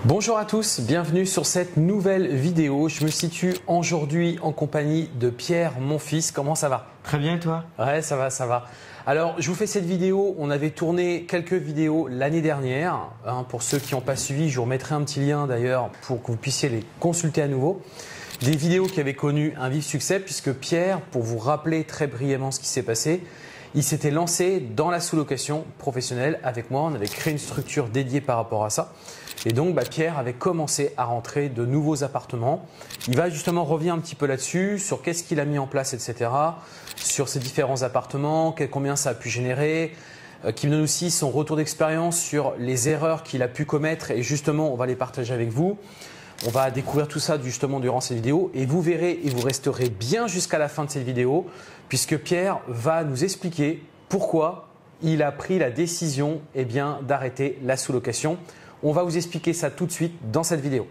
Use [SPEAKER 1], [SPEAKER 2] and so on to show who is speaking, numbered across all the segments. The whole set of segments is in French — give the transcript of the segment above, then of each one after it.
[SPEAKER 1] Bonjour à tous, bienvenue sur cette nouvelle vidéo. Je me situe aujourd'hui en compagnie de Pierre, mon fils. Comment ça va?
[SPEAKER 2] Très bien et toi?
[SPEAKER 1] Ouais, ça va, ça va. Alors, je vous fais cette vidéo. On avait tourné quelques vidéos l'année dernière. Pour ceux qui n'ont pas suivi, je vous remettrai un petit lien d'ailleurs pour que vous puissiez les consulter à nouveau. Des vidéos qui avaient connu un vif succès puisque Pierre, pour vous rappeler très brièvement ce qui s'est passé, il s'était lancé dans la sous-location professionnelle avec moi. On avait créé une structure dédiée par rapport à ça. Et donc, Pierre avait commencé à rentrer de nouveaux appartements. Il va justement revenir un petit peu là-dessus, sur qu'est-ce qu'il a mis en place, etc. Sur ces différents appartements, combien ça a pu générer. Qui me donne aussi son retour d'expérience sur les erreurs qu'il a pu commettre. Et justement, on va les partager avec vous. On va découvrir tout ça justement durant cette vidéo. Et vous verrez et vous resterez bien jusqu'à la fin de cette vidéo, puisque Pierre va nous expliquer pourquoi il a pris la décision d'arrêter la sous-location. On va vous expliquer ça tout de suite dans cette vidéo.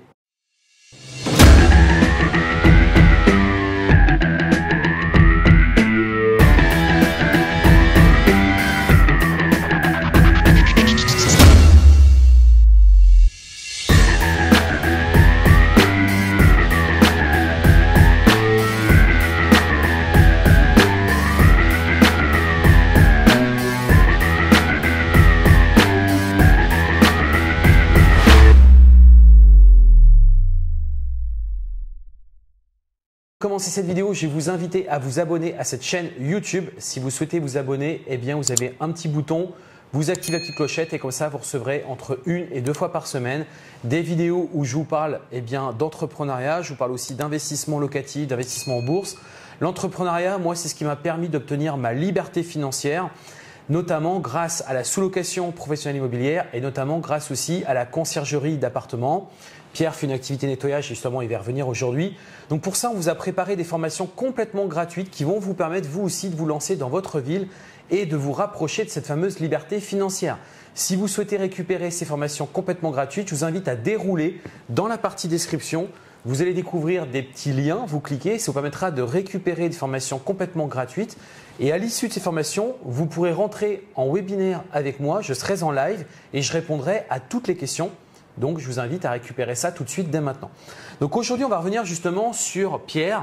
[SPEAKER 1] Pour commencer cette vidéo, je vais vous inviter à vous abonner à cette chaîne YouTube. Si vous souhaitez vous abonner, vous avez un petit bouton, vous activez la petite clochette et comme ça, vous recevrez entre 1 et 2 fois par semaine des vidéos où je vous parle d'entrepreneuriat. Je vous parle aussi d'investissement locatif, d'investissement en bourse. L'entrepreneuriat, moi, c'est ce qui m'a permis d'obtenir ma liberté financière, notamment grâce à la sous-location professionnelle immobilière et notamment grâce aussi à la conciergerie d'appartements. Pierre fait une activité nettoyage et justement il va y revenir aujourd'hui. Donc pour ça, on vous a préparé des formations complètement gratuites qui vont vous permettre vous aussi de vous lancer dans votre ville et de vous rapprocher de cette fameuse liberté financière. Si vous souhaitez récupérer ces formations complètement gratuites, je vous invite à dérouler dans la partie description. Vous allez découvrir des petits liens, vous cliquez, ça vous permettra de récupérer des formations complètement gratuites. Et à l'issue de ces formations, vous pourrez rentrer en webinaire avec moi, je serai en live et je répondrai à toutes les questions. Donc, je vous invite à récupérer ça tout de suite dès maintenant. Donc, aujourd'hui, on va revenir justement sur Pierre,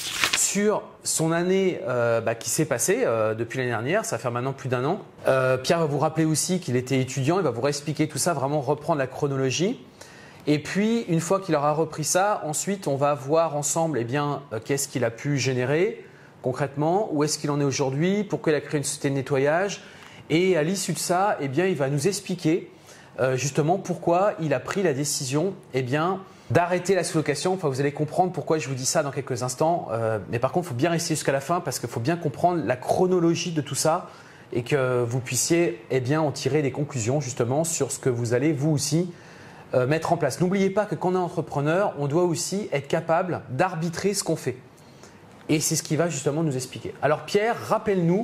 [SPEAKER 1] sur son année qui s'est passée depuis l'année dernière. Ça fait maintenant plus d'un an. Pierre va vous rappeler aussi qu'il était étudiant. Il va vous réexpliquer tout ça, vraiment reprendre la chronologie. Et puis, une fois qu'il aura repris ça, ensuite, on va voir ensemble qu'est-ce qu'il a pu générer concrètement, où est-ce qu'il en est aujourd'hui, pourquoi il a créé une société de nettoyage. Et à l'issue de ça, il va nous expliquer justement pourquoi il a pris la décision d'arrêter la sous-location. Enfin, vous allez comprendre pourquoi je vous dis ça dans quelques instants. Mais par contre, il faut bien rester jusqu'à la fin parce qu'il faut bien comprendre la chronologie de tout ça et que vous puissiez en tirer des conclusions justement sur ce que vous allez vous aussi mettre en place. N'oubliez pas que quand on est entrepreneur, on doit aussi être capable d'arbitrer ce qu'on fait. Et c'est ce qu'il va justement nous expliquer. Alors Pierre, rappelle-nous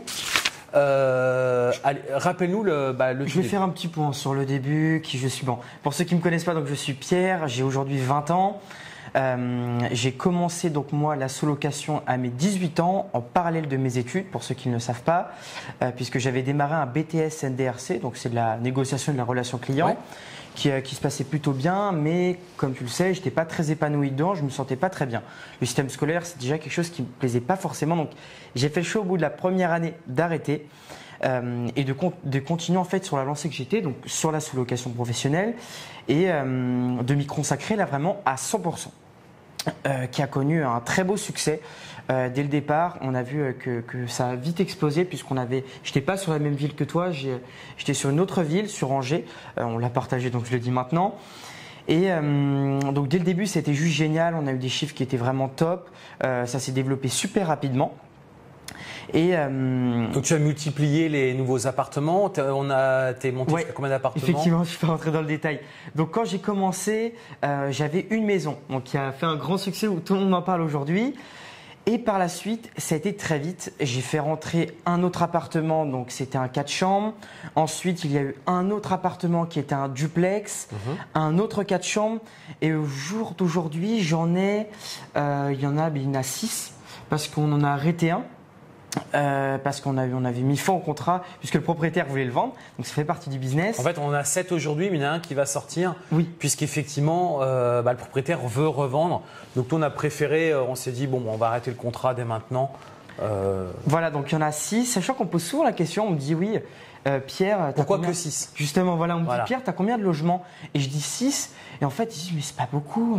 [SPEAKER 1] le
[SPEAKER 2] Je vais faire un petit point sur le début, qui je suis. Bon, pour ceux qui ne me connaissent pas, donc je suis Pierre, j'ai aujourd'hui 20 ans. J'ai commencé donc moi la sous-location à mes 18 ans en parallèle de mes études, pour ceux qui ne le savent pas, puisque j'avais démarré un BTS NDRC, donc c'est de la négociation de la relation client. Ouais. Qui se passait plutôt bien, mais comme tu le sais, je n'étais pas très épanoui dedans, je ne me sentais pas très bien. Le système scolaire, c'est déjà quelque chose qui ne me plaisait pas forcément. Donc, j'ai fait le choix au bout de la première année d'arrêter et de continuer en fait sur la lancée que j'étais, donc sur la sous-location professionnelle, et de m'y consacrer là vraiment à 100%. Qui a connu un très beau succès. Dès le départ, on a vu que ça a vite explosé puisqu'on avait. J'étais pas sur la même ville que toi, j'étais sur une autre ville, sur Angers. On l'a partagé, donc je le dis maintenant. Et donc dès le début, c'était juste génial. On a eu des chiffres qui étaient vraiment top. Ça s'est développé super rapidement. Et
[SPEAKER 1] donc tu as multiplié les nouveaux appartements, t'es monté jusqu'à combien d'appartements?
[SPEAKER 2] Effectivement, je peux rentrer dans le détail. Donc quand j'ai commencé, j'avais une maison qui a fait un grand succès où tout le monde en parle aujourd'hui. Et par la suite, ça a été très vite. J'ai fait rentrer un autre appartement, donc c'était un 4 chambres. Ensuite, il y a eu un autre appartement qui était un duplex, un autre 4 chambres. Et au jour d'aujourd'hui, il y en a 6 parce qu'on en a arrêté un. parce qu'on avait mis fin au contrat puisque le propriétaire voulait le vendre. Donc ça fait partie du business.
[SPEAKER 1] En fait, on en a 7 aujourd'hui, mais il y en a un qui va sortir.
[SPEAKER 2] Oui.
[SPEAKER 1] Puisqu'effectivement, le propriétaire veut revendre. Donc nous, on a préféré, on s'est dit, bon, on va arrêter le contrat dès maintenant.
[SPEAKER 2] Voilà, donc il y en a 6. Sachant qu'on pose souvent la question, on me dit oui, Pierre.
[SPEAKER 1] Pourquoi que 6?
[SPEAKER 2] Justement, voilà, on me dit Pierre, tu as combien de logements? Et je dis 6. Et en fait, ils disent, mais c'est pas beaucoup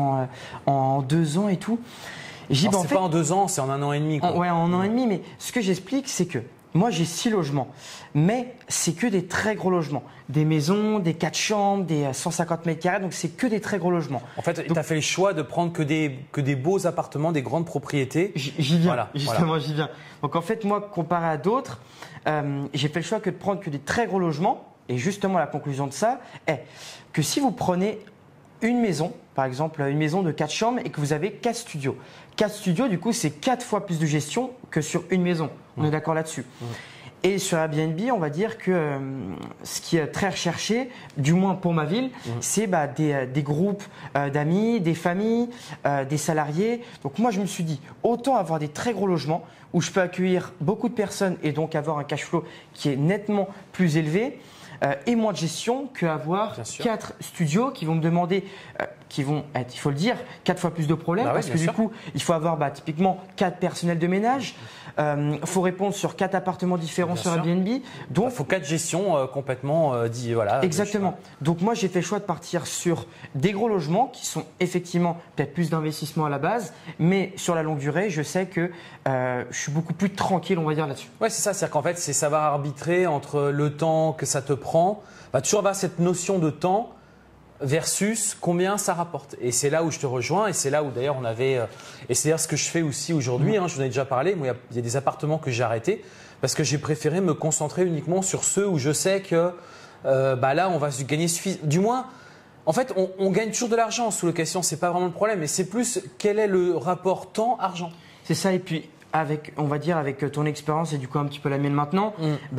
[SPEAKER 2] en 2 ans et tout.
[SPEAKER 1] C'est pas en 2 ans, c'est en 1 an et demi. Quoi.
[SPEAKER 2] Ouais, en 1 an et demi. Mais ce que j'explique, c'est que moi, j'ai 6 logements. Mais c'est que des très gros logements. Des maisons, des 4 chambres, des 150 mètres carrés. Donc, c'est que des très gros logements.
[SPEAKER 1] En fait, tu as fait le choix de prendre que des beaux appartements, des grandes propriétés.
[SPEAKER 2] J'y viens. Justement, j'y viens. Donc, en fait, moi, comparé à d'autres, j'ai fait le choix de prendre que des très gros logements. Et justement, la conclusion de ça est que si vous prenez une maison, par exemple une maison de 4 chambres et que vous avez 4 studios. 4 studios, du coup, c'est 4 fois plus de gestion que sur une maison. On est d'accord là-dessus. Et sur Airbnb, on va dire que ce qui est très recherché, du moins pour ma ville, c'est des groupes d'amis, des familles, des salariés. Donc moi, je me suis dit, autant avoir des très gros logements où je peux accueillir beaucoup de personnes et donc avoir un cash flow qui est nettement plus élevé. Et moins de gestion qu'avoir 4 studios qui vont me demander, qui vont être, il faut le dire, 4 fois plus de problèmes parce que du coup, il faut avoir typiquement 4 personnels de ménage. Il faut répondre sur 4 appartements différents sur Airbnb. Donc,
[SPEAKER 1] il faut 4 gestions complètement voilà.
[SPEAKER 2] Exactement. Donc moi, j'ai fait le choix de partir sur des gros logements qui sont effectivement peut-être plus d'investissement à la base, mais sur la longue durée, je sais que je suis beaucoup plus tranquille, on va dire là-dessus.
[SPEAKER 1] Ouais, c'est ça. C'est-à-dire qu'en fait, c'est savoir arbitrer entre le temps que ça te prend, toujours avoir cette notion de temps versus combien ça rapporte. Et c'est là où je te rejoins et c'est là où d'ailleurs on avait… et c'est d'ailleurs ce que je fais aussi aujourd'hui, je vous en ai déjà parlé, moi il y a des appartements que j'ai arrêtés parce que j'ai préféré me concentrer uniquement sur ceux où je sais que là on va gagner suffisamment. Du moins, en fait on gagne toujours de l'argent en sous-location, c'est pas vraiment le problème, mais c'est plus quel est le rapport temps-argent.
[SPEAKER 2] C'est ça, et puis on va dire avec ton expérience et du coup un petit peu la mienne maintenant,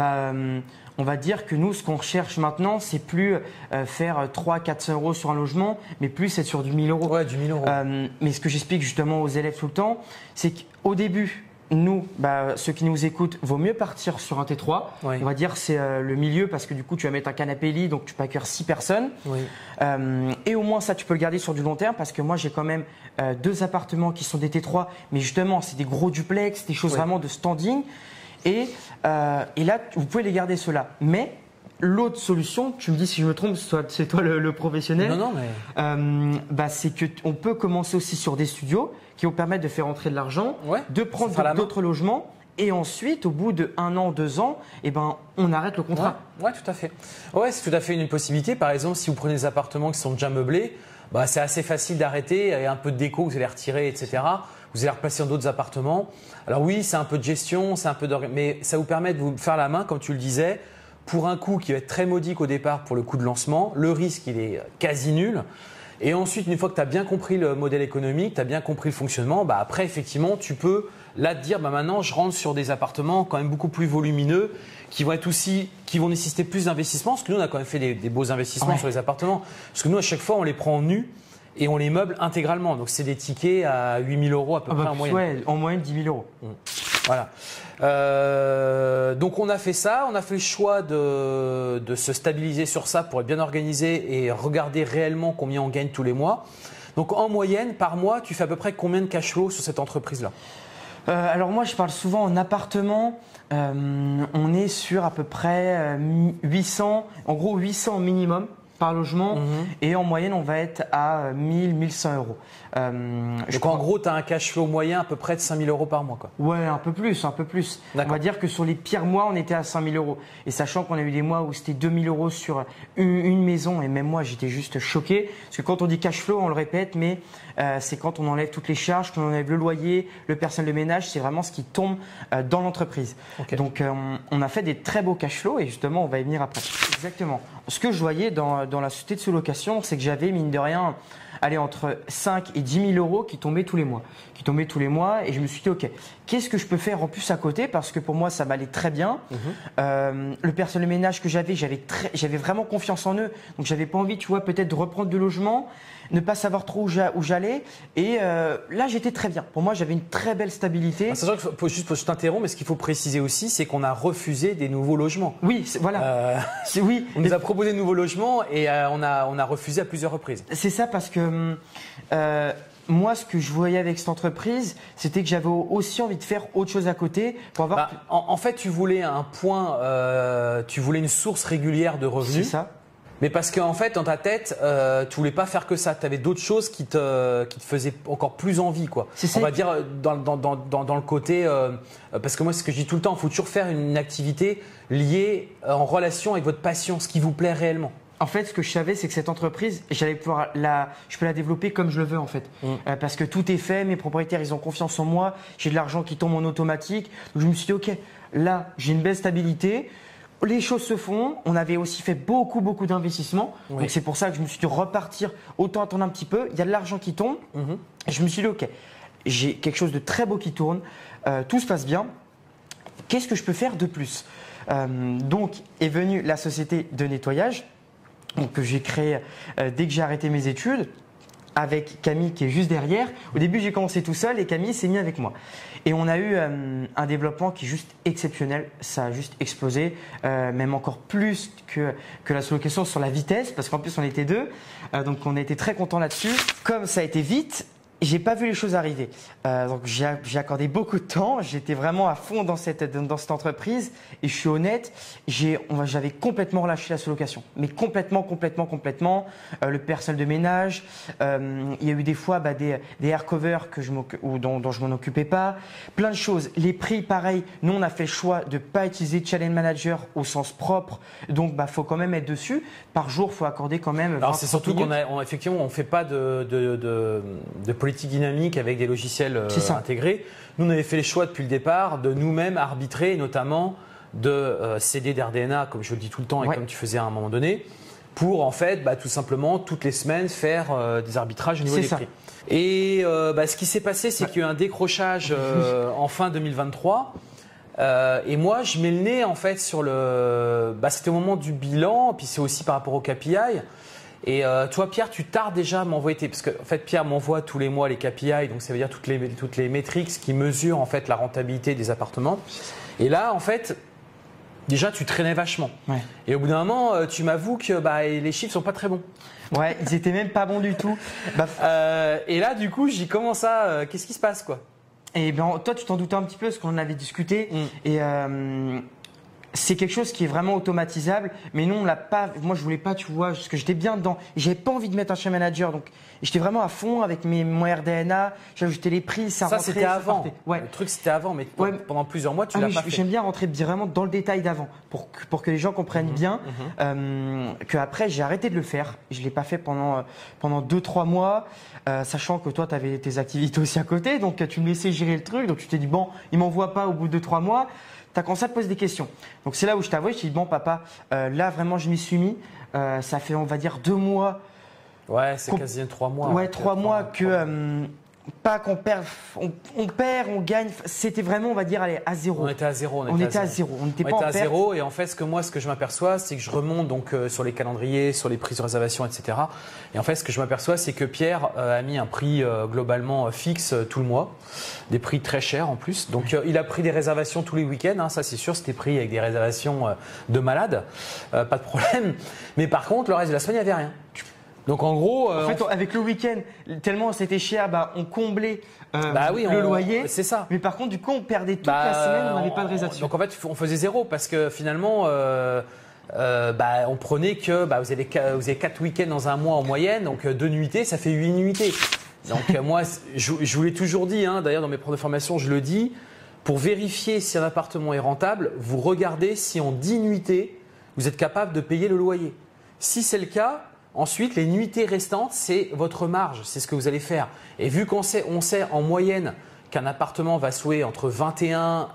[SPEAKER 2] on va dire que nous, ce qu'on recherche maintenant, c'est plus faire 300-400 euros sur un logement, mais plus être sur du 1000 euros.
[SPEAKER 1] Ouais, du 1000 euros.
[SPEAKER 2] Mais ce que j'explique justement aux élèves tout le temps, c'est qu'au début, nous, ceux qui nous écoutent, vaut mieux partir sur un T3.
[SPEAKER 1] Oui.
[SPEAKER 2] On va dire c'est le milieu parce que du coup, tu vas mettre un canapé lit, donc tu peux accueillir 6 personnes.
[SPEAKER 1] Oui.
[SPEAKER 2] Et au moins ça, tu peux le garder sur du long terme parce que moi, j'ai quand même 2 appartements qui sont des T3, mais justement, c'est des gros duplex, des choses vraiment de standing. Et là, vous pouvez les garder ceux-là. Mais l'autre solution, tu me dis si je me trompe, c'est toi le professionnel.
[SPEAKER 1] Non, mais…
[SPEAKER 2] c'est qu'on peut commencer aussi sur des studios qui vont permettre de faire entrer de l'argent, de prendre d'autres logements. Et ensuite, au bout de 1 an, 2 ans, on arrête le contrat.
[SPEAKER 1] Ouais, tout à fait. Ouais, c'est tout à fait une possibilité. Par exemple, si vous prenez des appartements qui sont déjà meublés, c'est assez facile d'arrêter. Il y a un peu de déco, vous allez retirer, etc. Vous allez replacer dans d'autres appartements. Alors oui, c'est un peu de gestion, mais ça vous permet de vous faire la main, comme tu le disais, pour un coût qui va être très modique au départ pour le coût de lancement. Le risque, il est quasi nul. Et ensuite, une fois que tu as bien compris le modèle économique, tu as bien compris le fonctionnement, après, effectivement, tu peux là te dire maintenant, je rentre sur des appartements quand même beaucoup plus volumineux qui vont nécessiter plus d'investissement. Parce que nous, on a quand même fait des beaux investissements sur les appartements. Parce que nous, à chaque fois, on les prend en nu. Et on les meuble intégralement. Donc, c'est des tickets à 8 000 euros à peu près en moyenne.
[SPEAKER 2] Ouais, en moyenne 10 000 euros.
[SPEAKER 1] Voilà. Donc, on a fait ça. On a fait le choix de se stabiliser sur ça pour être bien organisé et regarder réellement combien on gagne tous les mois. Donc, en moyenne, par mois, tu fais à peu près combien de cash flow sur cette entreprise-là?
[SPEAKER 2] Alors, moi, je parle souvent en appartement. On est sur à peu près 800, en gros 800 minimum par logement et en moyenne on va être à 1000-1100 euros.
[SPEAKER 1] Donc en gros tu as un cash flow moyen à peu près de 5 000 euros par mois quoi.
[SPEAKER 2] Ouais, un peu plus. On va dire que sur les pires mois on était à 5 000 euros et sachant qu'on a eu des mois où c'était 2 000 euros sur une maison et même moi j'étais juste choqué parce que quand on dit cash flow on le répète mais c'est quand on enlève toutes les charges, quand on enlève le loyer, le personnel de ménage, c'est vraiment ce qui tombe dans l'entreprise. Okay. Donc on a fait des très beaux cash flows et justement on va y venir après. Exactement. Ce que je voyais dans la société de sous-location, c'est que j'avais mine de rien entre 5 et 10 000 euros qui tombaient tous les mois. Et je me suis dit, ok, qu'est-ce que je peux faire en plus à côté? Parce que pour moi, ça m'allait très bien. Le personnel de ménage que j'avais vraiment confiance en eux. Donc, j'avais pas envie, tu vois, peut-être de reprendre de logement. ne pas savoir trop où j'allais. Et là, j'étais très bien. Pour moi, j'avais une très belle stabilité.
[SPEAKER 1] Sachant que, juste pour t'interrompre, mais ce qu'il faut préciser aussi, c'est qu'on a refusé des nouveaux logements.
[SPEAKER 2] Oui, voilà. Oui.
[SPEAKER 1] On nous a proposé de nouveaux logements et on a refusé à plusieurs reprises.
[SPEAKER 2] C'est ça parce que moi, ce que je voyais avec cette entreprise, c'était que j'avais aussi envie de faire autre chose à côté pour avoir.
[SPEAKER 1] En fait, tu voulais un point, tu voulais une source régulière de revenus.
[SPEAKER 2] C'est ça.
[SPEAKER 1] Mais parce qu'en fait, dans ta tête, tu voulais pas faire que ça. Tu avais d'autres choses qui te faisaient encore plus envie, quoi. On va dire dans le côté, parce que moi, c'est ce que je dis tout le temps, il faut toujours faire une activité liée en relation avec votre passion, ce qui vous plaît réellement.
[SPEAKER 2] En fait, ce que je savais, c'est que cette entreprise, je peux la développer comme je le veux en fait, parce que tout est fait. Mes propriétaires, ils ont confiance en moi. J'ai de l'argent qui tombe en automatique. Donc je me suis dit, ok, là, j'ai une belle stabilité. Les choses se font. On avait aussi fait beaucoup d'investissements. Oui. Donc c'est pour ça que je me suis dit repartir. Autant attendre un petit peu. Il y a de l'argent qui tombe. Et je me suis dit, ok, j'ai quelque chose de très beau qui tourne. Tout se passe bien. Qu'est-ce que je peux faire de plus? Donc est venue la société de nettoyage. Donc, que j'ai créé dès que j'ai arrêté mes études, avec Camille qui est juste derrière. Au début, j'ai commencé tout seul et Camille s'est mise avec moi. Et on a eu un développement qui est juste exceptionnel. Ça a juste explosé, même encore plus que la sous-location sur la vitesse, parce qu'en plus, on était deux. Donc, on a été très contents là-dessus. Comme ça a été vite, j'ai pas vu les choses arriver. Donc j'ai accordé beaucoup de temps. J'étais vraiment à fond dans cette entreprise. Et je suis honnête, j'avais complètement relâché la sous-location. Mais complètement. Le personnel de ménage. Il y a eu des fois des air covers dont je m'en occupais pas. Plein de choses. Les prix, pareil. Nous, on a fait le choix de pas utiliser Challenge Manager au sens propre. Donc, faut quand même être dessus. Par jour, faut accorder quand même.
[SPEAKER 1] Alors, c'est surtout effectivement, on fait pas de politique dynamique avec des logiciels intégrés. Nous, on avait fait le choix depuis le départ de nous-mêmes arbitrer, notamment de céder d'RDNA, comme je le dis tout le temps et comme tu faisais à un moment donné, pour en fait tout simplement toutes les semaines faire des arbitrages au niveau des prix. Et ce qui s'est passé, c'est qu'il y a eu un décrochage en fin 2023. Et moi, je mets le nez en fait sur le. C'était au moment du bilan, puis c'est aussi par rapport au KPI. Et toi, Pierre, tu tardes déjà à m'envoyer parce que en fait, Pierre m'envoie tous les mois les KPI, donc ça veut dire toutes les métriques qui mesurent en fait la rentabilité des appartements. Et là, en fait, déjà, tu traînais vachement. Ouais. Et au bout d'un moment, tu m'avoues que les chiffres sont pas très bons.
[SPEAKER 2] Ouais, ils étaient même pas bons du tout.
[SPEAKER 1] Et là, du coup, j'y commence à. Qu'est-ce qui se passe, quoi?
[SPEAKER 2] Et bien, toi, tu t'en doutais un petit peu, parce qu'on en avait discuté. Et c'est quelque chose qui est vraiment automatisable, mais nous on l'a pas. Moi je voulais pas, tu vois, parce que j'étais bien dedans. J'avais pas envie de mettre un chef manager, donc j'étais vraiment à fond avec mon RDNA. J'ajoutais les prix, ça rentrait.
[SPEAKER 1] Ça c'était avant.
[SPEAKER 2] Ouais.
[SPEAKER 1] Le truc c'était avant, mais pendant plusieurs mois tu l'as pas fait.
[SPEAKER 2] J'aime bien rentrer vraiment dans le détail d'avant, pour que les gens comprennent bien. Que après j'ai arrêté de le faire. Je l'ai pas fait pendant 2-3 mois, sachant que toi tu avais tes activités aussi à côté, donc tu me laissais gérer le truc. Donc tu t'es dit bon, il m'envoie pas au bout de 2-3 mois. Tu as commencé à te poser des questions. Donc c'est là où je t'avoue, je t'ai dit bon papa, là vraiment je m'y suis mis. Ça fait on va dire 2 mois.
[SPEAKER 1] Ouais, c'est quasiment 3 mois.
[SPEAKER 2] Ouais, 3 mois que pas qu'on perd, on perd, on gagne. C'était vraiment on va dire allez, à zéro.
[SPEAKER 1] On était à zéro.
[SPEAKER 2] On était à zéro. On n'était pas en perte.
[SPEAKER 1] À zéro et en fait ce que je m'aperçois, c'est que je remonte donc sur les calendriers, sur les prises de réservation, etc. Et en fait ce que je m'aperçois, c'est que Pierre a mis un prix globalement fixe tout le mois, des prix très chers en plus. Donc il a pris des réservations tous les week-ends, ça c'est sûr, c'était pris avec des réservations de malades, pas de problème. Mais par contre le reste de la semaine il n'y avait rien. Donc en gros,
[SPEAKER 2] en fait, avec le week-end, tellement c'était cher, on comblait le loyer.
[SPEAKER 1] C'est ça.
[SPEAKER 2] Mais par contre, du coup, on perdait toute la semaine, on n'avait pas de réservation.
[SPEAKER 1] Donc en fait, on faisait zéro parce que finalement, on prenait que vous avez 4 week-ends dans un mois en moyenne, donc 2 nuitées, ça fait 8 nuitées. Donc moi, je vous l'ai toujours dit, d'ailleurs dans mes programmes de formation, je le dis, pour vérifier si un appartement est rentable, vous regardez si en 10 nuitées, vous êtes capable de payer le loyer. Si c'est le cas, ensuite, les nuitées restantes, c'est votre marge, c'est ce que vous allez faire. Et vu qu'on sait en moyenne qu'un appartement va se louer entre 20,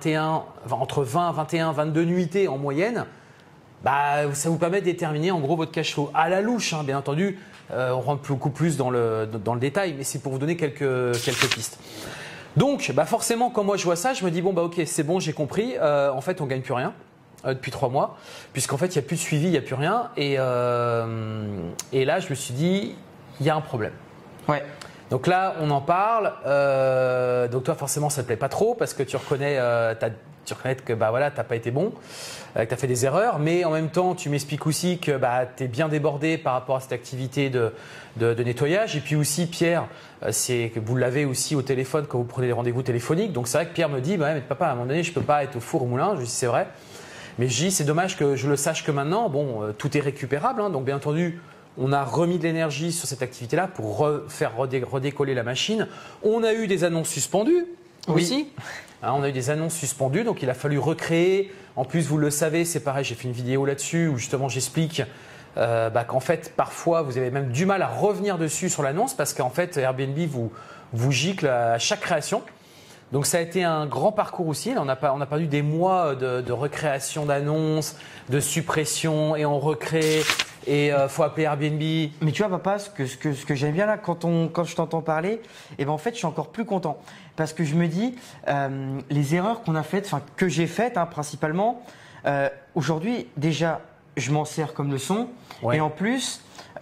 [SPEAKER 1] 21, 22 nuitées en moyenne, ça vous permet de déterminer en gros votre cash flow. À la louche, bien entendu, on rentre beaucoup plus dans le détail, mais c'est pour vous donner quelques pistes. Donc, forcément, quand moi je vois ça, je me dis ok, c'est bon, j'ai compris. En fait, on ne gagne plus rien. Depuis 3 mois, puisqu'en fait il n'y a plus de suivi, il n'y a plus rien. Et là je me suis dit, il y a un problème.
[SPEAKER 2] Ouais.
[SPEAKER 1] Donc là, on en parle. Donc toi, forcément, ça te plaît pas trop parce que tu reconnais que bah voilà, t'as pas été bon, que tu as fait des erreurs, mais en même temps, tu m'expliques aussi que bah, tu es bien débordé par rapport à cette activité de nettoyage. Et puis aussi, Pierre, c'est que vous l'avez aussi au téléphone quand vous prenez des rendez-vous téléphoniques. Donc c'est vrai que Pierre me dit, bah, mais papa, à un moment donné, je peux pas être au four au moulin. Je lui dis, c'est vrai. Mais je dis, c'est dommage que je le sache que maintenant. Bon, tout est récupérable, hein, donc bien entendu. On a remis de l'énergie sur cette activité-là pour faire redécoller la machine. On a eu des annonces suspendues aussi. Hein, on a eu des annonces suspendues, donc il a fallu recréer. En plus, vous le savez, c'est pareil, j'ai fait une vidéo là-dessus où justement j'explique qu'en fait, parfois, vous avez même du mal à revenir dessus sur l'annonce parce qu'en fait, Airbnb vous gicle à chaque création. Donc ça a été un grand parcours aussi. Là, on a perdu des mois de recréation d'annonces, de suppression et on recrée. Et faut appeler Airbnb.
[SPEAKER 2] Mais tu vois, papa, ce que j'aime bien là, quand je t'entends parler, et ben en fait, je suis encore plus content parce que je me dis les erreurs qu'on a faites, enfin que j'ai faites principalement. Aujourd'hui, déjà, je m'en sers comme leçon, et en plus,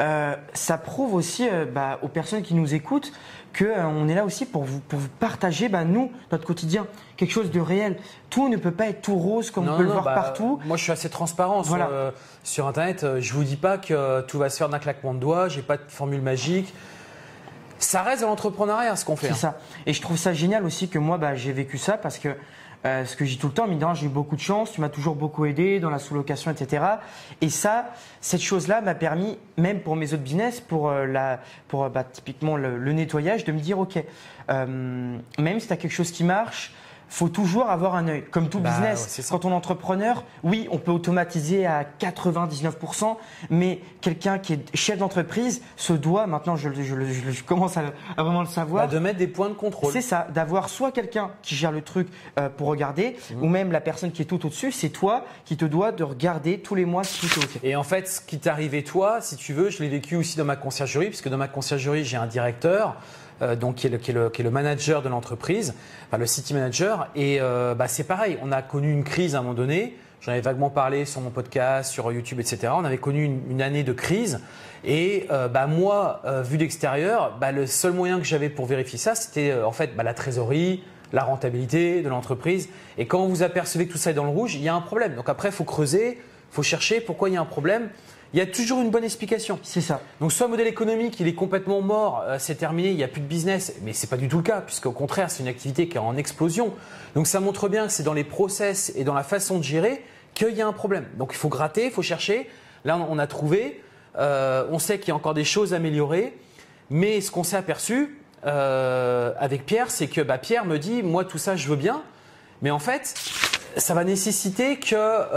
[SPEAKER 2] ça prouve aussi aux personnes qui nous écoutent qu'on est là aussi pour vous partager, nous, notre quotidien, quelque chose de réel. Tout ne peut pas être tout rose comme on peut le voir partout.
[SPEAKER 1] Moi, je suis assez transparent sur Internet. Je vous dis pas que tout va se faire d'un claquement de doigts. J'ai pas de formule magique. Ça reste dans l'entrepreneuriat, ce qu'on fait.
[SPEAKER 2] C'est ça. Et je trouve ça génial aussi que moi, j'ai vécu ça parce que ce que je dis tout le temps, Midin, j'ai eu beaucoup de chance, tu m'as toujours beaucoup aidé dans la sous-location, etc. Et ça, cette chose-là m'a permis, même pour mes autres business, pour typiquement le nettoyage, de me dire, ok, même si tu as quelque chose qui marche, faut toujours avoir un œil. Comme tout business, quand on est entrepreneur, oui, on peut automatiser à 99%, mais quelqu'un qui est chef d'entreprise se doit, maintenant je commence à vraiment le savoir,
[SPEAKER 1] de mettre des points de contrôle.
[SPEAKER 2] C'est ça, d'avoir soit quelqu'un qui gère le truc pour regarder, ou même la personne qui est tout au-dessus, c'est toi qui te dois de regarder tous les mois si tout est OK.
[SPEAKER 1] Et en fait, ce qui t'est arrivé toi, si tu veux, je l'ai vécu aussi dans ma conciergerie, puisque dans ma conciergerie, j'ai un directeur. Donc qui est le manager de l'entreprise, enfin le city manager. Et c'est pareil, on a connu une crise à un moment donné. J'en avais vaguement parlé sur mon podcast, sur YouTube, etc. On avait connu une année de crise. Et moi, vu d'extérieur, le seul moyen que j'avais pour vérifier ça, c'était en fait la trésorerie, la rentabilité de l'entreprise. Et quand vous apercevez que tout ça est dans le rouge, il y a un problème. Donc après, il faut creuser, il faut chercher pourquoi il y a un problème. Il y a toujours une bonne explication.
[SPEAKER 2] C'est ça.
[SPEAKER 1] Donc soit le modèle économique, il est complètement mort, c'est terminé, il n'y a plus de business. Mais ce n'est pas du tout le cas, puisqu'au contraire, c'est une activité qui est en explosion. Donc ça montre bien que c'est dans les process et dans la façon de gérer qu'il y a un problème. Donc il faut gratter, il faut chercher. Là, on a trouvé. On sait qu'il y a encore des choses à améliorer. Mais ce qu'on s'est aperçu avec Pierre, c'est que Pierre me dit, moi tout ça, je veux bien. Mais en fait, ça va nécessiter que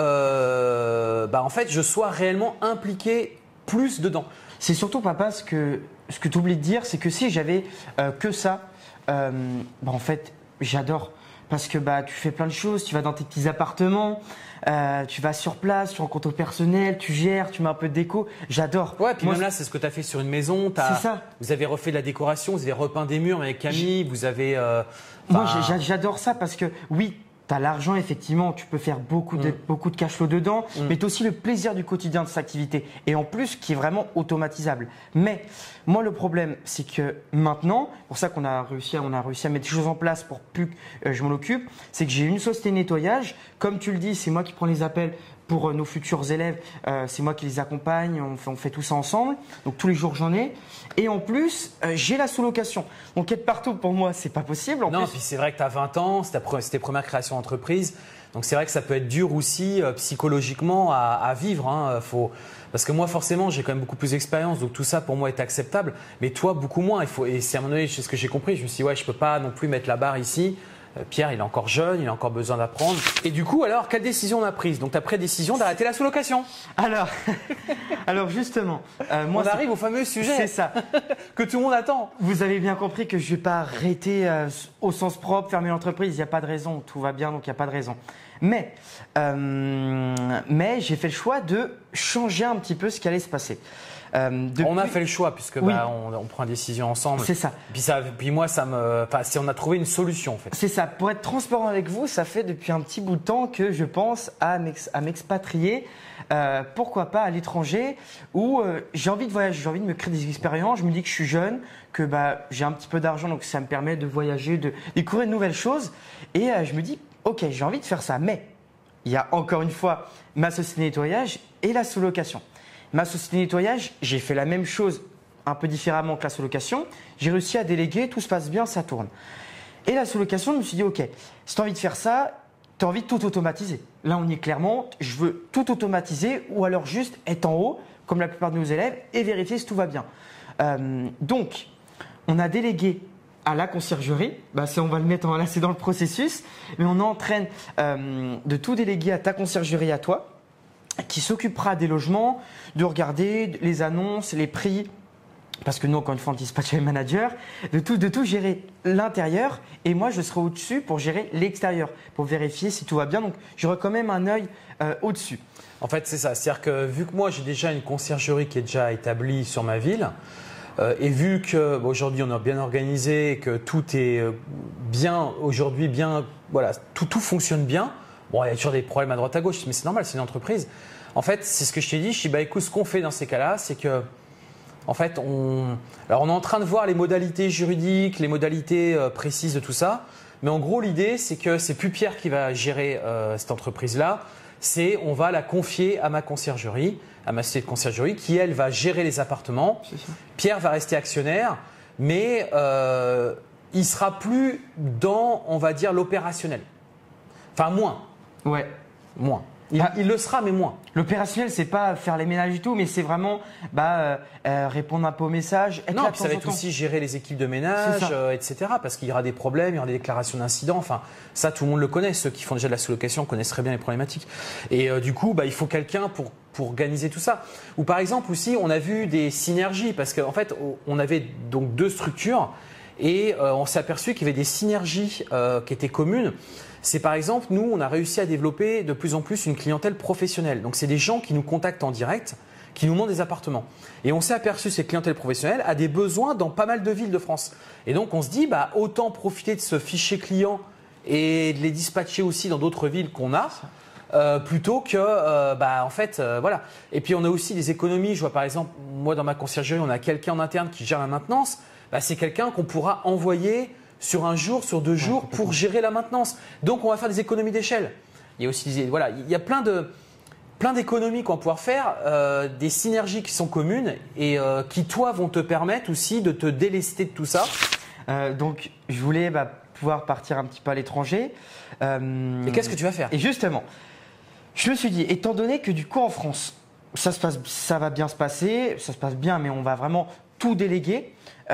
[SPEAKER 1] je sois réellement impliqué plus dedans.
[SPEAKER 2] C'est surtout, papa, ce que tu oublies de dire, c'est que si j'avais que ça, en fait, j'adore. Parce que tu fais plein de choses, tu vas dans tes petits appartements, tu vas sur place, tu rencontres au personnel, tu gères, tu mets un peu de déco. J'adore.
[SPEAKER 1] Ouais, puis même là, c'est ce que tu as fait sur une maison.
[SPEAKER 2] C'est ça.
[SPEAKER 1] Vous avez refait de la décoration, vous avez repeint des murs avec Camille, vous avez…
[SPEAKER 2] Moi, j'adore ça parce que oui, tu as l'argent, effectivement, tu peux faire beaucoup de cash flow dedans, mais tu as aussi le plaisir du quotidien de cette activité. Et en plus, qui est vraiment automatisable. Mais moi, le problème, c'est que maintenant, pour ça qu'on a réussi à mettre des choses en place pour plus que je m'en occupe, c'est que j'ai une société de nettoyage. Comme tu le dis, c'est moi qui prends les appels pour nos futurs élèves, c'est moi qui les accompagne, on fait tout ça ensemble. Donc tous les jours j'en ai. Et en plus, j'ai la sous-location. Donc être partout pour moi, c'est pas possible.
[SPEAKER 1] Puis c'est vrai que tu as 20 ans, c'est tes premières créations d'entreprise. Donc c'est vrai que ça peut être dur aussi psychologiquement à vivre. Parce que moi forcément, j'ai quand même beaucoup plus d'expérience. Donc tout ça pour moi est acceptable. Mais toi, beaucoup moins. Et c'est à un moment donné, c'est ce que j'ai compris. Je me suis dit, je peux pas non plus mettre la barre ici. Pierre, il est encore jeune, il a encore besoin d'apprendre. Et du coup, alors, quelle décision on a prise? Donc, tu as pris la décision d'arrêter la sous-location.
[SPEAKER 2] Alors justement,
[SPEAKER 1] on arrive au fameux sujet.
[SPEAKER 2] C'est ça.
[SPEAKER 1] Que tout le monde attend.
[SPEAKER 2] Vous avez bien compris que je ne vais pas arrêter au sens propre, fermer l'entreprise. Il n'y a pas de raison. Tout va bien, donc il n'y a pas de raison. Mais j'ai fait le choix de changer un petit peu ce qui allait se passer.
[SPEAKER 1] On a fait le choix puisque
[SPEAKER 2] Oui.
[SPEAKER 1] on prend une décision ensemble.
[SPEAKER 2] C'est ça.
[SPEAKER 1] Puis moi, on a trouvé une solution en fait.
[SPEAKER 2] C'est ça. Pour être transparent avec vous, ça fait depuis un petit bout de temps que je pense à m'expatrier. Pourquoi pas à l'étranger où j'ai envie de voyager, j'ai envie de me créer des expériences. Je me dis que je suis jeune, que j'ai un petit peu d'argent, donc ça me permet de voyager, de découvrir de nouvelles choses. Et je me dis, ok, j'ai envie de faire ça, mais il y a encore une fois ma société de nettoyage et la sous-location. Ma société de nettoyage, j'ai fait la même chose un peu différemment que la sous-location. J'ai réussi à déléguer, tout se passe bien, ça tourne. Et la sous-location, je me suis dit, ok, si tu as envie de faire ça, tu as envie de tout automatiser. Là, on y est clairement, je veux tout automatiser ou alors juste être en haut, comme la plupart de nos élèves, et vérifier si tout va bien. Donc, on a délégué à la conciergerie, on va le mettre là, c'est dans le processus, mais on est en train de tout déléguer à ta conciergerie, à toi, qui s'occupera des logements, de regarder les annonces, les prix, parce que nous, encore une fois, on dispatch manager, de tout gérer l'intérieur, et moi, je serai au-dessus pour gérer l'extérieur, pour vérifier si tout va bien. Donc, j'aurai quand même un œil au-dessus.
[SPEAKER 1] En fait, c'est ça. C'est-à-dire que vu que moi, j'ai déjà une conciergerie qui est déjà établie sur ma ville, et vu que aujourd'hui on est bien organisé et que tout est bien aujourd'hui, voilà, tout fonctionne bien. Bon, il y a toujours des problèmes à droite à gauche, mais c'est normal, c'est une entreprise. En fait, c'est ce que je t'ai dit. Je dis écoute, ce qu'on fait dans ces cas-là, c'est que en fait, on est en train de voir les modalités juridiques, les modalités précises de tout ça. Mais en gros, l'idée, c'est que c'est plus Pierre qui va gérer cette entreprise-là. On va la confier à ma conciergerie, à ma société de conciergerie, qui elle va gérer les appartements. Pierre va rester actionnaire, mais il sera plus dans, on va dire, l'opérationnel. Enfin, moins.
[SPEAKER 2] Ouais.
[SPEAKER 1] Moins. Il le sera, mais moins.
[SPEAKER 2] L'opérationnel, c'est pas faire les ménages du tout, mais c'est vraiment répondre un peu aux messages.
[SPEAKER 1] Non, puis ça va être aussi gérer les équipes de ménage, etc. Parce qu'il y aura des problèmes, il y aura des déclarations d'incidents. Enfin, ça, tout le monde le connaît. Ceux qui font déjà de la sous-location connaissent très bien les problématiques. Et du coup, il faut quelqu'un pour organiser tout ça. Ou par exemple aussi, on a vu des synergies parce qu'en fait, on avait donc deux structures et on s'est aperçu qu'il y avait des synergies qui étaient communes. C'est par exemple, nous, on a réussi à développer de plus en plus une clientèle professionnelle. Donc, c'est des gens qui nous contactent en direct, qui nous demandent des appartements. Et on s'est aperçu que cette clientèle professionnelle a des besoins dans pas mal de villes de France. Et donc, on se dit, autant profiter de ce fichier client et de les dispatcher aussi dans d'autres villes qu'on a, plutôt que, voilà. Et puis, on a aussi des économies. Je vois par exemple, moi, dans ma conciergerie, on a quelqu'un en interne qui gère la maintenance. C'est quelqu'un qu'on pourra envoyer sur un jour, sur 2 jours pour gérer la maintenance. Donc, on va faire des économies d'échelle. Il y a aussi, il y a plein d'économies qu'on va pouvoir faire, des synergies qui sont communes et qui, toi, vont te permettre aussi de te délester de tout ça.
[SPEAKER 2] Donc, je voulais pouvoir partir un petit peu à l'étranger.
[SPEAKER 1] Et qu'est-ce que tu vas faire?
[SPEAKER 2] Et justement, je me suis dit, étant donné que du coup, en France, ça va bien se passer, ça se passe bien, mais on va vraiment tout déléguer.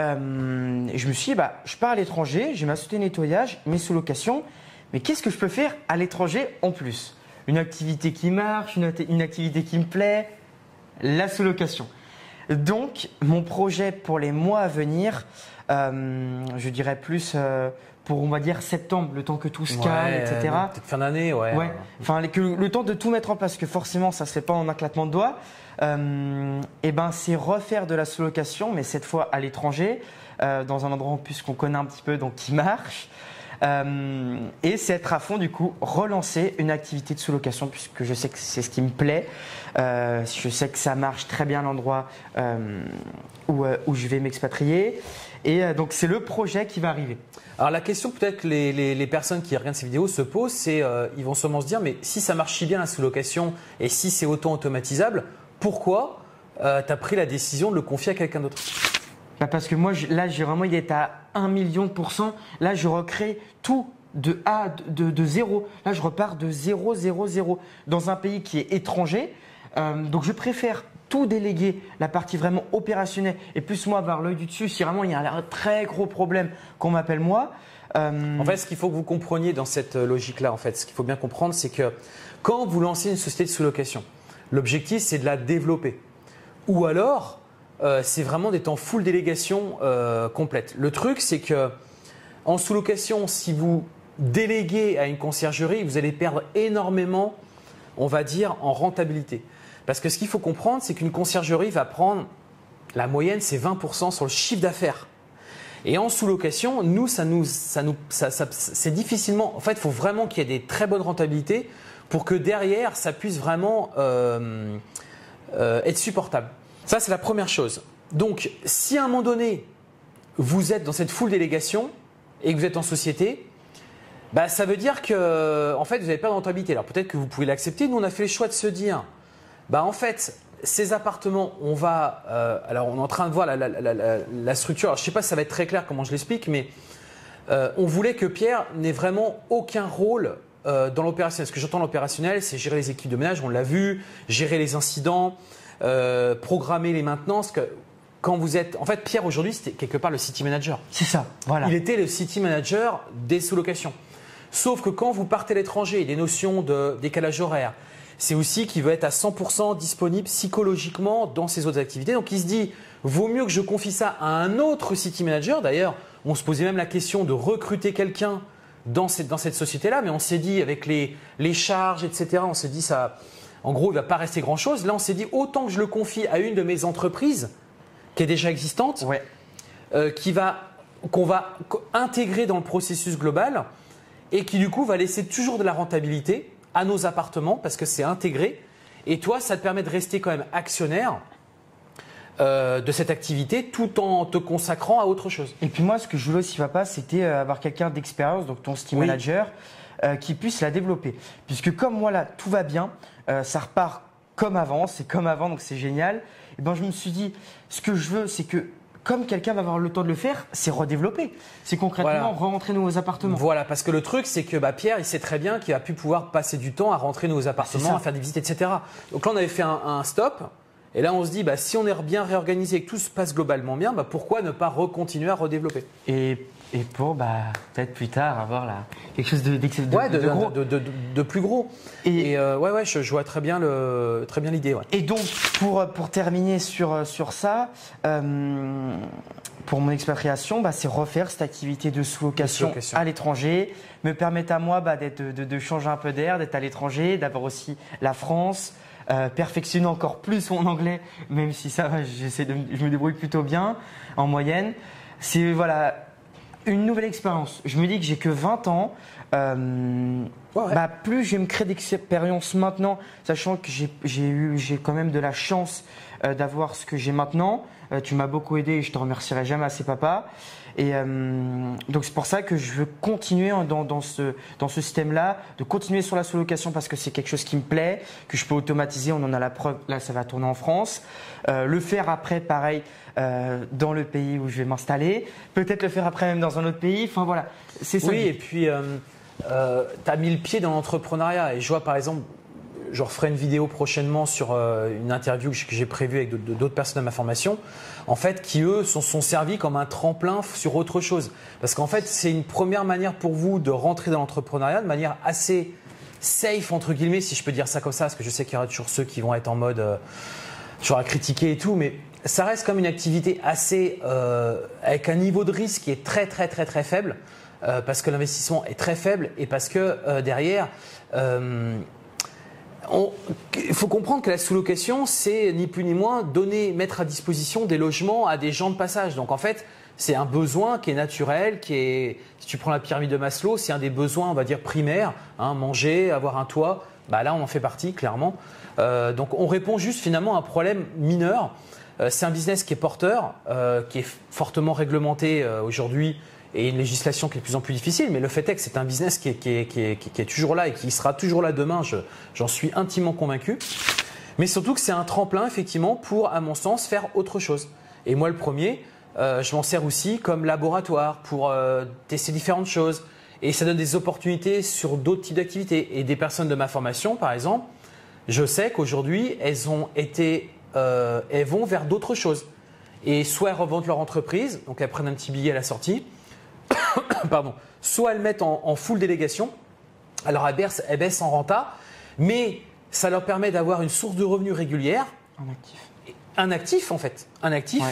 [SPEAKER 2] Je me suis dit, je pars à l'étranger, j'ai ma société de nettoyage, mes sous-locations, mais qu'est-ce que je peux faire à l'étranger en plus? Une activité qui marche, une activité qui me plaît, la sous-location. Donc, mon projet pour les mois à venir, je dirais plus pour, on va dire, septembre, le temps que tout se calme, etc.
[SPEAKER 1] Peut-être fin d'année, ouais.
[SPEAKER 2] Enfin, le temps de tout mettre en place, que forcément, ça ne se fait pas en un claquement de doigts. C'est refaire de la sous-location, mais cette fois à l'étranger, dans un endroit en plus qu'on connaît un petit peu, donc qui marche. Et c'est être à fond, du coup, relancer une activité de sous-location, puisque je sais que c'est ce qui me plaît. Je sais que ça marche très bien à l'endroit où je vais m'expatrier. Et donc, c'est le projet qui va arriver.
[SPEAKER 1] Alors, la question peut-être que les personnes qui regardent ces vidéos se posent, c'est ils vont sûrement se dire, mais si ça marche si bien la sous-location et si c'est autant automatisable, pourquoi tu as pris la décision de le confier à quelqu'un d'autre?
[SPEAKER 2] Parce que moi, là, j'ai vraiment il est à 1 million %. Là, je recrée tout de zéro. Là, je repars de 0, 0, 0 dans un pays qui est étranger. Donc, je préfère tout déléguer, la partie vraiment opérationnelle, et plus moi avoir l'œil du dessus si vraiment il y a un très gros problème qu'on m'appelle moi.
[SPEAKER 1] En fait, ce qu'il faut que vous compreniez dans cette logique-là, en fait, ce qu'il faut bien comprendre, c'est que quand vous lancez une société de sous-location, l'objectif, c'est de la développer. Ou alors, c'est vraiment d'être en full délégation complète. Le truc, c'est que en sous-location, si vous déléguez à une conciergerie, vous allez perdre énormément, on va dire, en rentabilité. Parce que ce qu'il faut comprendre, c'est qu'une conciergerie va prendre La moyenne, c'est 20% sur le chiffre d'affaires. Et en sous-location, nous, c'est difficilement… En fait, il faut vraiment qu'il y ait des très bonnes rentabilités pour que derrière, ça puisse vraiment être supportable. Ça, c'est la première chose. Donc, si à un moment donné, vous êtes dans cette full délégation et que vous êtes en société, bah, ça veut dire que en fait, vous n'avez pas de rentabilité. Alors peut-être que vous pouvez l'accepter. Nous, on a fait le choix de se dire, bah, en fait, ces appartements, on va… alors, on est en train de voir la structure. Alors, je ne sais pas si ça va être très clair comment je l'explique, mais on voulait que Pierre n'ait vraiment aucun rôle dans l'opérationnel. Ce que j'entends l'opérationnel, c'est gérer les équipes de ménage, on l'a vu, gérer les incidents, programmer les maintenances. Quand vous êtes… En fait, Pierre, aujourd'hui, c'était quelque part le city manager.
[SPEAKER 2] C'est ça, voilà.
[SPEAKER 1] Il était le city manager des sous-locations. Sauf que quand vous partez à l'étranger, des notions de décalage horaire, c'est aussi qu'il veut être à 100% disponible psychologiquement dans ses autres activités. Donc, il se dit, vaut mieux que je confie ça à un autre city manager. D'ailleurs, on se posait même la question de recruter quelqu'un dans cette société-là, mais on s'est dit, avec les charges, etc., on s'est dit, ça, en gros, il ne va pas rester grand-chose. Là, on s'est dit, autant que je le confie à une de mes entreprises qui est déjà existante,
[SPEAKER 2] Ouais.
[SPEAKER 1] Qu'on va intégrer dans le processus global et qui du coup va laisser toujours de la rentabilité à nos appartements parce que c'est intégré. Et toi, ça te permet de rester quand même actionnaire de cette activité tout en te consacrant à autre chose.
[SPEAKER 2] Et puis moi, ce que je voulais aussi, papa, c'était avoir quelqu'un d'expérience, donc ton city manager, qui puisse la développer. Puisque comme moi là, tout va bien, ça repart comme avant, c'est comme avant, donc c'est génial. Et ben je me suis dit, ce que je veux, c'est que comme quelqu'un va avoir le temps de le faire, c'est redévelopper. C'est concrètement rentrer nos appartements.
[SPEAKER 1] Voilà, parce que le truc, c'est que Pierre, il sait très bien qu'il va plus pouvoir passer du temps à rentrer nos appartements, à faire des visites, etc. Donc là, on avait fait un stop. Et là, on se dit, si on est bien réorganisé et que tout se passe globalement bien, pourquoi ne pas recontinuer à redévelopper?
[SPEAKER 2] Et pour peut-être plus tard avoir quelque chose de gros.
[SPEAKER 1] De plus gros. Et je vois très bien l'idée. Ouais.
[SPEAKER 2] Et donc, pour terminer sur ça, pour mon expatriation, c'est refaire cette activité de sous-location à l'étranger, me permettre à moi de changer un peu d'air, d'être à l'étranger, d'avoir aussi la France. Perfectionner encore plus mon anglais, même si ça va, je me débrouille plutôt bien en moyenne. C'est une nouvelle expérience. Je me dis que j'ai que 20 ans. Plus je vais me créer d'expérience maintenant, sachant que j'ai quand même de la chance d'avoir ce que j'ai maintenant. Tu m'as beaucoup aidé et je te remercierai jamais assez, papa. Et donc c'est pour ça que je veux continuer dans ce système-là, de continuer sur la sous-location parce que c'est quelque chose qui me plaît, que je peux automatiser, on en a la preuve, là ça va tourner en France. Le faire après, pareil, dans le pays où je vais m'installer, peut-être le faire après même dans un autre pays, enfin voilà, c'est ça.
[SPEAKER 1] Oui, et puis tu as mis le pied dans l'entrepreneuriat et je vois par exemple, je referai une vidéo prochainement sur une interview que j'ai prévue avec d'autres personnes à ma formation, en fait, qui eux sont servis comme un tremplin sur autre chose. Parce qu'en fait, c'est une première manière pour vous de rentrer dans l'entrepreneuriat de manière assez safe, entre guillemets, si je peux dire ça comme ça, parce que je sais qu'il y aura toujours ceux qui vont être en mode toujours à critiquer et tout, mais ça reste comme une activité assez avec un niveau de risque qui est très très très très faible, parce que l'investissement est très faible et parce que derrière… il faut comprendre que la sous-location, c'est ni plus ni moins mettre à disposition des logements à des gens de passage. Donc en fait, c'est un besoin qui est naturel, si tu prends la pyramide de Maslow, c'est un des besoins, on va dire, primaires, manger, avoir un toit. Là, on en fait partie, clairement. Donc on répond juste finalement à un problème mineur. C'est un business qui est porteur, qui est fortement réglementé aujourd'hui. Et une législation qui est de plus en plus difficile, mais le fait est que c'est un business qui est toujours là et qui sera toujours là demain, j'en suis intimement convaincu. Mais surtout que c'est un tremplin effectivement pour, à mon sens, faire autre chose. Et moi le premier, je m'en sers aussi comme laboratoire pour tester différentes choses. Et ça donne des opportunités sur d'autres types d'activités. Et des personnes de ma formation, par exemple, je sais qu'aujourd'hui, elles vont vers d'autres choses. Et soit elles revendent leur entreprise, donc elles prennent un petit billet à la sortie, pardon, soit elles mettent en full délégation, alors elles baissent en renta, mais ça leur permet d'avoir une source de revenus régulière.
[SPEAKER 2] Un actif.
[SPEAKER 1] Un actif en fait, un actif.
[SPEAKER 2] Ouais.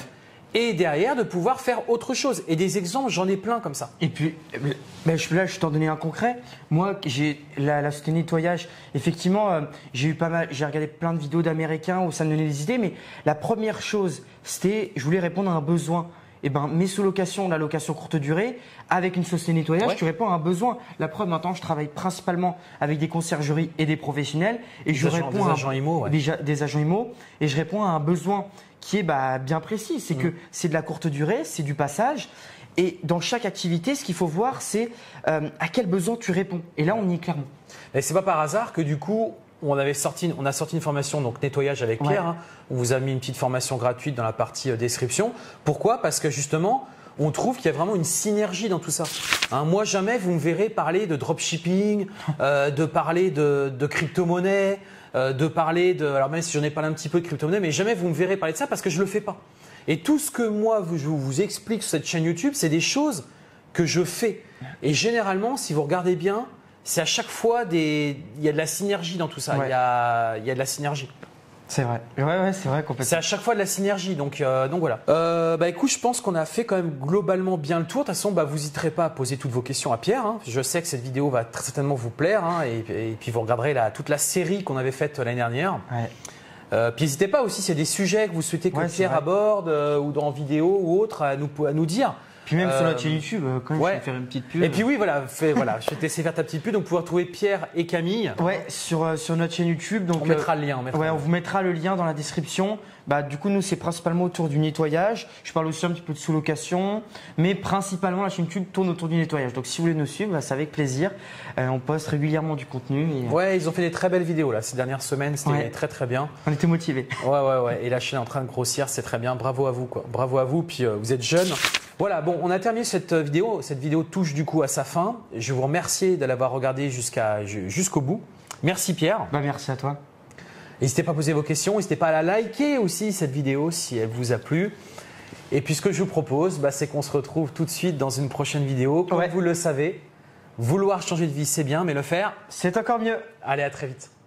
[SPEAKER 1] et derrière de pouvoir faire autre chose. Et des exemples, j'en ai plein comme ça.
[SPEAKER 2] Et puis, là, je t'en donnais un concret. Moi, j'ai la société nettoyage. Effectivement, j'ai regardé plein de vidéos d'Américains où ça me donnait des idées. Mais la première chose, c'était, je voulais répondre à un besoin. Et ben, mes sous-locations, la location courte durée, avec une société nettoyage, tu réponds à un besoin. La preuve, maintenant, je travaille principalement avec des conciergeries et des professionnels. Et je réponds
[SPEAKER 1] des agents IMO,
[SPEAKER 2] des agents IMO. Et je réponds à un besoin qui est bien précis. C'est que c'est de la courte durée, c'est du passage. Et dans chaque activité, ce qu'il faut voir, c'est à quel besoin tu réponds. Et là, on y est clairement.
[SPEAKER 1] Et c'est pas par hasard que du coup, on a sorti une formation donc nettoyage avec Pierre. Hein. On vous a mis une petite formation gratuite dans la partie description. Pourquoi? Parce que justement, on trouve qu'il y a vraiment une synergie dans tout ça. Hein, moi, jamais vous me verrez parler de dropshipping, de parler de crypto-monnaie, de parler de… Alors même si j'en ai parlé un petit peu de crypto-monnaie, mais jamais vous me verrez parler de ça parce que je ne le fais pas. Et tout ce que moi, je vous explique sur cette chaîne YouTube, c'est des choses que je fais. Et généralement, si vous regardez bien, c'est à chaque fois il y a de la synergie dans tout ça. Il y a de la synergie.
[SPEAKER 2] C'est vrai. Ouais, c'est vrai complètement.
[SPEAKER 1] C'est à chaque fois de la synergie. Donc voilà. Écoute, je pense qu'on a fait quand même globalement bien le tour. De toute façon, vous n'hésiterez pas à poser toutes vos questions à Pierre. Hein. Je sais que cette vidéo va très certainement vous plaire. Hein, et puis vous regarderez toute la série qu'on avait faite l'année dernière.
[SPEAKER 2] Ouais.
[SPEAKER 1] Puis n'hésitez pas aussi s'il y a des sujets que vous souhaitez que Pierre aborde ou dans vidéo ou autre à nous dire.
[SPEAKER 2] Puis même sur notre chaîne YouTube, quand même, je vais faire une petite pub.
[SPEAKER 1] Et puis oui, voilà, je vais te laisser faire ta petite pub. Donc, vous pouvez retrouver Pierre et Camille.
[SPEAKER 2] Ouais, sur notre chaîne YouTube. Donc,
[SPEAKER 1] on mettra le lien.
[SPEAKER 2] On vous mettra le lien dans la description. Du coup, nous, c'est principalement autour du nettoyage. Je parle aussi un petit peu de sous-location. Mais principalement, la chaîne YouTube tourne autour du nettoyage. Donc, si vous voulez nous suivre, c'est avec plaisir. On poste régulièrement du contenu.
[SPEAKER 1] Ouais, ils ont fait des très belles vidéos là ces dernières semaines. C'était très très bien.
[SPEAKER 2] On était motivés.
[SPEAKER 1] Ouais. Et la chaîne est en train de grossir. C'est très bien. Bravo à vous, quoi. Bravo à vous. Puis vous êtes jeunes. Voilà, bon, on a terminé cette vidéo. Cette vidéo touche du coup à sa fin. Je vous remercie de l'avoir regardée jusqu'au bout. Merci Pierre.
[SPEAKER 2] Merci à toi.
[SPEAKER 1] N'hésitez pas à poser vos questions. N'hésitez pas à la liker aussi cette vidéo si elle vous a plu. Et puis ce que je vous propose, c'est qu'on se retrouve tout de suite dans une prochaine vidéo. Comme vous le savez, vouloir changer de vie, c'est bien, mais le faire,
[SPEAKER 2] c'est encore mieux.
[SPEAKER 1] Allez, à très vite.